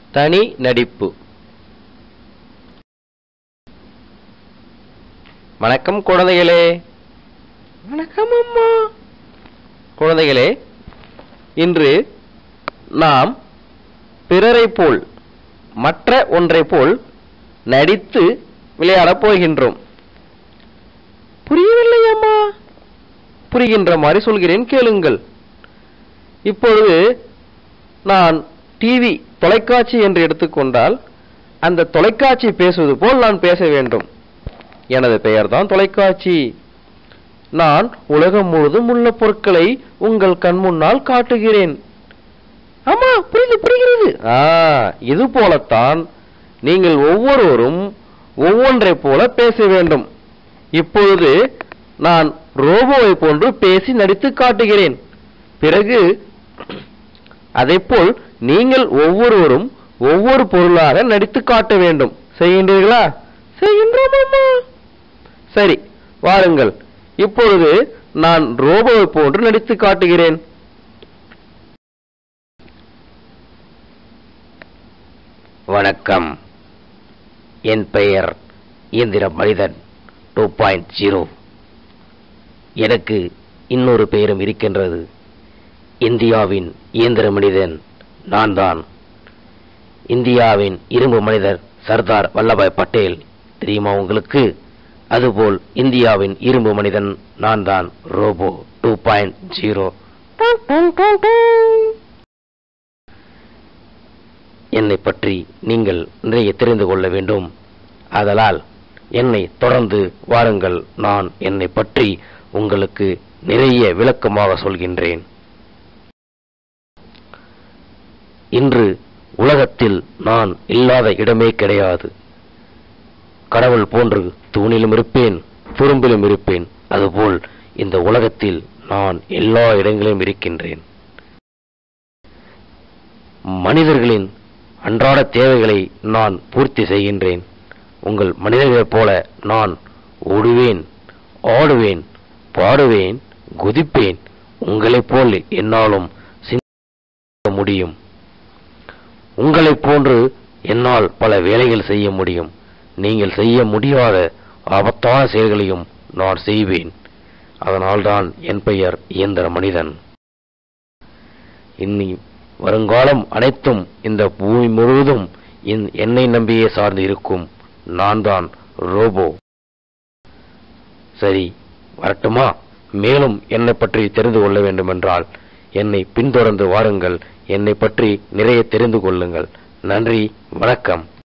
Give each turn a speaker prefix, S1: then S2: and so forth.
S1: தனி நடிப்பு. வணக்கம் குழந்தைகளே. வணக்கம் அம்மா. குழந்தைகளே, இன்று நாம் பிறரை போல் மற்ற ஒன்றை போல் நடித்து விளையாடப் போகின்றோம். புரியவில்லை அம்மா. புரிகின்ற மாதிரி சொல்கிறேன், கேளுங்கள். இப்பொழுது நான் டிவி தொலைக்காட்சி என்று எடுத்துக்கொண்டால் அந்த தொலைக்காட்சி பேசுவது போல் நான் பேச வேண்டும். எனது பெயர்தான் தொலைக்காட்சி. நான் உலகம் முழுதும் உள்ள பொருட்களை உங்கள் கண் முன்னால் காட்டுகிறேன். ஆமா, புரிகிறது. இது போலத்தான் நீங்கள் ஒவ்வொருவரும் ஒவ்வொன்றை போல பேச வேண்டும். இப்பொழுது நான் ரோபோவை போன்று பேசி நடித்து காட்டுகிறேன். பிறகு அதைப்போல் நீங்கள் ஒவ்வொருவரும் ஒவ்வொரு பொருளாக நடித்து காட்ட வேண்டும். செய்கின்றீர்களா? செய்கின்றோம் அம்மா. சரி, வாருங்கள். இப்பொழுது நான் ரோபோவை போன்று நடித்து காட்டுகிறேன். வணக்கம், என் பெயர் இயந்திர மனிதன் 2.0. எனக்கு இன்னொரு பெயரும் இருக்கின்றது. இந்தியாவின் இயந்திர மனிதன் நான் தான். இந்தியாவின் இரும்பு மனிதர் சர்தார் வல்லபாய் பட்டேல் தெரியுமா உங்களுக்கு? அதுபோல் இந்தியாவின் இரும்பு மனிதன் நான் தான், ரோபோ 2.0. என்னை பற்றி நீங்கள் நிறைய தெரிந்து கொள்ள வேண்டும். ஆதலால் என்னை தொடர்ந்து வாருங்கள். நான் என்னை பற்றி உங்களுக்கு நிறைய விளக்கமாக சொல்கின்றேன். இன்று உலகத்தில் நான் இல்லாத இடமே கிடையாது. கடவுள் போன்று தூணிலும் இருப்பேன், துரும்பிலும் இருப்பேன். அதுபோல் இந்த உலகத்தில் நான் எல்லா இடங்களிலும் இருக்கின்றேன். மனிதர்களின் அன்றாட தேவைகளை நான் பூர்த்தி செய்கின்றேன். உங்கள் மனிதர்களைப் போல நான் ஓடுவேன், ஆடுவேன், பாடுவேன், குதிப்பேன். உங்களைப் போல் என்னாலும் சிந்திக்க முடியும். உங்களைப் போன்று என்னால் பல வேலைகள் செய்ய முடியும். நீங்கள் செய்ய முடியாத ஆபத்தான செயல்களையும் நான் செய்வேன். அதனால்தான் என் பெயர் இயந்திர மனிதன். இனி வருங்காலம் அனைத்தும் இந்த பூமி முழுவதும் என்னை நம்பியே சார்ந்து இருக்கும். நான் தான் ரோபோ. சரி, வரட்டுமா? மேலும் என்னை பற்றி தெரிந்து கொள்ள வேண்டுமென்றால் என்னை பின்தொடர்ந்து வாருங்கள். என்னை பற்றி நிறைய தெரிந்து கொள்ளுங்கள். நன்றி, வணக்கம்.